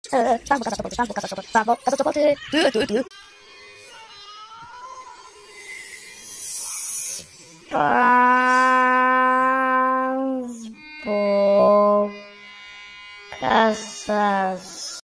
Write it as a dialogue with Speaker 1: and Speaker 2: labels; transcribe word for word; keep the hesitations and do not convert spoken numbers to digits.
Speaker 1: Transport, casa, transport, casa, transport, transport, casa, transport, du, du, du. Transport, casa,